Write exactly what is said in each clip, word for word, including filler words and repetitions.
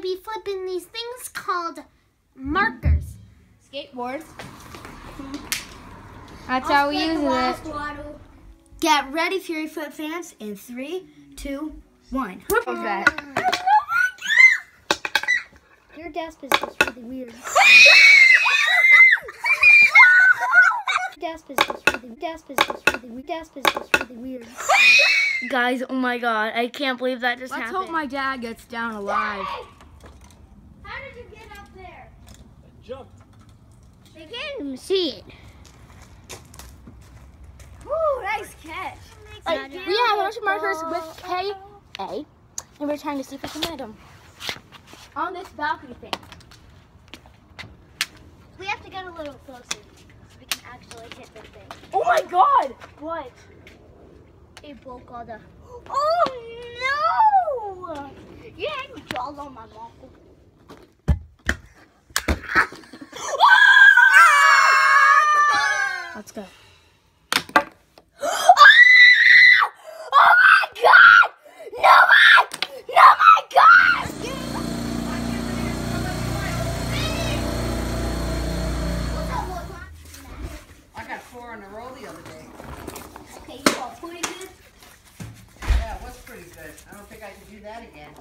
be flipping these things called markers. Skateboards. That's how we use it. Get ready, Fury Foot fans, in three, two, one. Okay. Your desk is just really weird. Desk is just really, desk is just really, desk is just really weird. Guys, oh my god, I can't believe that just Let's happened. hope my dad gets down alive. How did you get up there? I jumped. They can't even see it. Ooh, nice catch. Like, we have a bunch of markers with K A, and we're trying to see if we can hit them on this balcony thing. We have to get a little closer so we can actually hit the thing. Oh my god! What? It broke all the... Oh no! You had me all on my mouth. Let's go. Oh my god! No my! No my god! I got four in a row the other day. Okay, you all pretty good? Yeah, it was pretty good. I don't think I can do that again.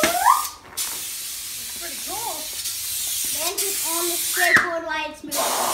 It's pretty cool. Then just on the skateboard while it's moving.